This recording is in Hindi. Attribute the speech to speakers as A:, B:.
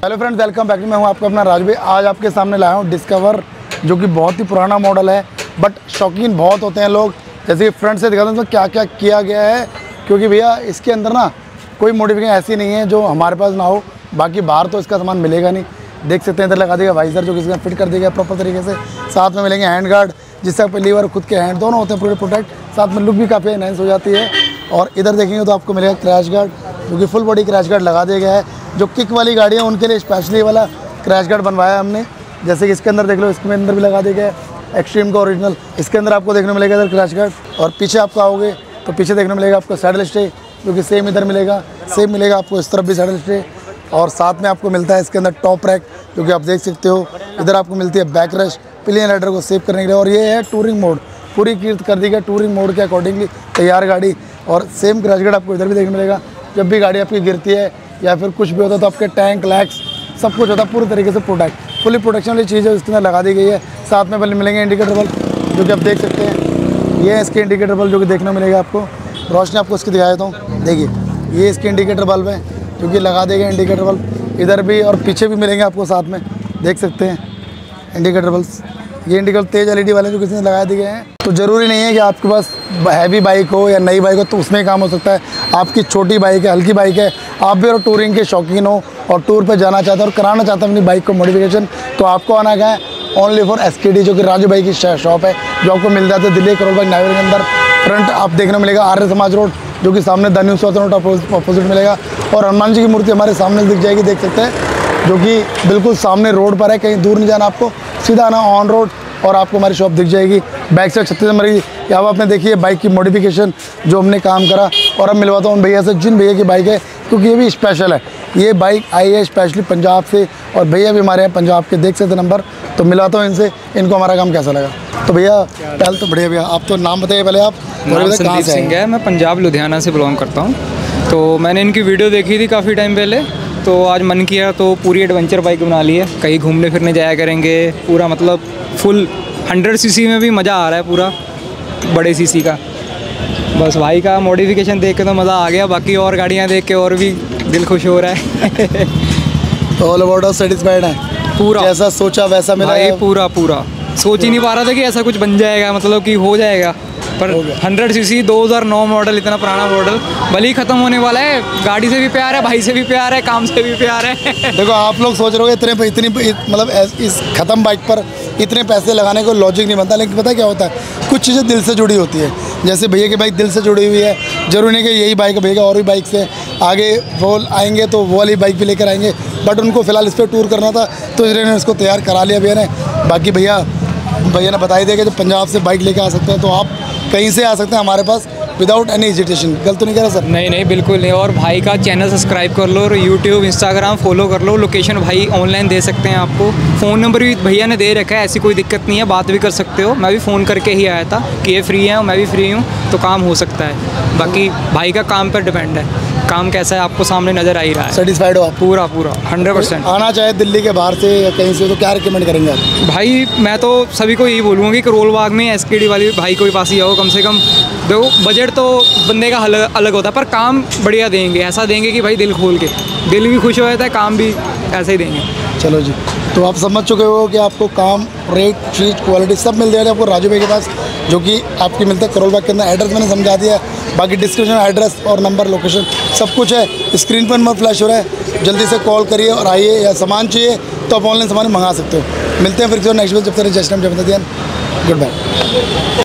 A: Hello friends, welcome back. मैं हूं आपका अपना राज भाई। आज आपके सामने लाया हूं डिस्कवर, जो कि बहुत ही पुराना मॉडल है, बट शौकीन बहुत होते हैं लोग। जैसे फ्रंट से दिखाते हैं तो क्या क्या किया गया है, क्योंकि भैया इसके अंदर ना कोई मॉडिफिकेशन ऐसी नहीं है जो हमारे पास ना हो। बाकी बाहर तो इसका सामान मिलेगा नहीं। देख सकते हैं इधर लगा देगा वाइजर, जो कि इसका फिट कर देगा प्रॉपर तरीके से। साथ में मिलेंगे हैंड गार्ड, जिससे आपके लीवर खुद के हैंड दोनों होते हैं पूरे प्रोटेक्ट। साथ में लुक भी काफ़ी एनहांस हो जाती है। और इधर देखेंगे तो आपको मिलेगा क्रैश गार्ड, जो कि फुल बॉडी क्रैश गार्ड लगा दिया गया है। जो किक वाली गाड़ी है उनके लिए स्पेशली वाला क्रैश गार्ड बनवाया है हमने। जैसे कि इसके अंदर देख लो, इसके अंदर भी लगा दिया गया है एक्सट्रीम का ओरिजिनल। इसके अंदर आपको देखने मिलेगा इधर क्रैश गार्ड। और पीछे आपको आओगे तो पीछे देखने मिलेगा आपको सैडल स्टे, जो कि सेम इधर मिलेगा, सेम मिलेगा आपको इस तरफ भी सैडल स्टे। और साथ में आपको मिलता है इसके अंदर टॉप रैक, जो कि आप देख सकते हो। इधर आपको मिलती है बैक रेस्ट, पिलियन राइडर को सेव करने के लिए। और ये है टूरिंग मोड, पूरी कीर्त कर दी गई टूरिंग मोड के अकॉर्डिंगली तैयार गाड़ी। और सेम क्रैश गार्ड आपको इधर भी देखने मिलेगा। जब भी गाड़ी आपकी गिरती है या फिर कुछ भी होता है तो आपके टैंक लैक्स सब कुछ होता है पूरी तरीके से प्रोटेक्ट। फुली प्रोटेक्शन वाली चीज़ है, इसके अंदर लगा दी गई है। साथ में पहले मिलेंगे इंडिकेटर बल्ब, जो कि आप देख सकते हैं। ये है इसके इंडिकेटर बल्ब, जो कि देखने मिलेगा आपको। रोशनी आपको इसकी दिखाया था, देखिए ये इसके इंडिकेटर बल्ब है, जो कि लगा देगा इंडिकेटर बल्ब। इधर भी और पीछे भी मिलेंगे आपको, साथ में देख सकते हैं इंडिकेटर बल्ब। ये इंडिकेटर तेज एलईडी वाले जो किसी ने लगा दिए हैं। तो ज़रूरी नहीं है कि आपके पास हैवी बाइक हो या नई बाइक हो तो उसमें काम हो सकता है। आपकी छोटी बाइक है, हल्की बाइक है, आप भी और टूरिंग के शौकीन हो और टूर पे जाना चाहते हो और कराना चाहते हो अपनी बाइक को मॉडिफिकेशन, तो आपको आना क्या है ओनली फॉर एसकेडी, जो कि राजू भाई की शॉप है, जो आपको मिल जाता है दिल्ली करोल बाग नाइवर के अंदर। फ्रंट आप देखने मिलेगा आर्य समाज रोड, जो कि सामने the new south road opposite मिलेगा। और हनुमान जी की मूर्ति हमारे सामने दिख जाएगी, देख सकते हैं, जो कि बिल्कुल सामने रोड पर है। कहीं दूर नहीं जाना आपको, सीधा आना ऑन रोड और आपको हमारी शॉप दिख जाएगी। बैक साइड 36 नंबर की यहाँ आपने देखिए बाइक की मॉडिफिकेशन जो हमने काम करा। और अब मिलवाता हूँ भैया से, जिन भैया की बाइक है, क्योंकि ये भी स्पेशल है। ये बाइक आई है स्पेशली पंजाब से और भैया भी हमारे हैं पंजाब के, देख सकते नंबर। तो मिलाता हूँ इनसे, इनको हमारा काम कैसा लगा। तो भैया पहले तो बढ़िया भैया, आप तो नाम बताइए पहले आप।
B: संदीप सिंह है, मैं पंजाब लुधियाना से बिलोंग करता हूँ। तो मैंने इनकी वीडियो देखी थी काफ़ी टाइम पहले, तो आज मन किया तो पूरी एडवेंचर बाइक बना ली है। कहीं घूमने फिरने जाया करेंगे, पूरा मतलब फुल 100 सीसी में भी मज़ा आ रहा है, पूरा बड़े सीसी का। बस भाई का मॉडिफिकेशन देख के तो मज़ा आ गया, बाकी और गाड़ियाँ देख के और भी दिल खुश हो रहा है।
A: ऑल अबाउट सेटिस्फाइड है पूरा, जैसा सोचा वैसा मिला है।
B: पूरा सोच ही नहीं पा रहा था कि ऐसा कुछ बन जाएगा, मतलब कि हो जाएगा। पर 100 सीसी 2009 मॉडल, इतना पुराना मॉडल भले ही ख़त्म होने वाला है। गाड़ी से भी प्यार है, भाई से भी प्यार है, काम से भी प्यार है।
A: देखो आप लोग सोच रहे हो इतनी मतलब इस ख़त्म बाइक पर इतने पैसे लगाने को लॉजिक नहीं बनता, लेकिन पता क्या होता है, कुछ चीज़ें दिल से जुड़ी होती है। जैसे भैया की बाइक दिल से जुड़ी हुई है, जरूरी नहीं कि यही बाइक है, भैया और भी बाइक से आगे वो आएंगे तो वो वाली बाइक भी लेकर आएंगे। बट उनको फिलहाल इस पर टूर करना था, तो इसलिए ने इसको तैयार करा लिया भैया ने। बाकी भैया ने बता ही दिया कि जब पंजाब से बाइक लेकर आ सकते हैं तो आप कहीं से आ सकते हैं हमारे पास विदाउट एनी हेजिटेशन। गलत तो नहीं कह रहा सर?
B: नहीं बिल्कुल नहीं। और भाई का चैनल सब्सक्राइब कर लो और यूट्यूब इंस्टाग्राम फॉलो कर लो। लोकेशन भाई ऑनलाइन दे सकते हैं आपको, फ़ोन नंबर भी भैया ने दे रखा है, ऐसी कोई दिक्कत नहीं है, बात भी कर सकते हो। मैं भी फ़ोन करके ही आया था कि ये फ्री है और मैं भी फ्री हूँ, तो काम हो सकता है। बाकी भाई का काम पर डिपेंड है, काम कैसा है आपको सामने नज़र आ ही रहा है।
A: सेटिस्फाइड हो आप?
B: पूरा 100%।
A: आना चाहे दिल्ली के बाहर से या कहीं से तो क्या रिकमेंड करेंगे आप?
B: भाई मैं तो सभी को यही बोलूँगा कि करोल बाग में एसकेडी वाली भाई को पास ही आओ। कम से कम देखो, बजट तो बंदे का अलग होता है, पर काम बढ़िया देंगे, ऐसा देंगे कि भाई दिल खोल के, दिल भी खुश हो जाता है, काम भी ऐसे ही देंगे।
A: चलो जी, तो आप समझ चुके हो कि आपको काम, रेट, चीज़, क्वालिटी सब मिल जाएगा आपको राजू भाई के पास, जो कि आपकी मिलता है करोल बाग के अंदर। एड्रेस मैंने समझा दिया है, बाकी डिस्क्रिप्शन में एड्रेस और नंबर, लोकेशन सब कुछ है, स्क्रीन पर नंबर फ्लैश हो रहा है। जल्दी से कॉल करिए और आइए। या सामान चाहिए तो आप ऑनलाइन सामान मंगा सकते हो। मिलते हैं फिर नेक्स्ट वीक, जब तक जय श्री राम, जय माता दी, गुड बाय।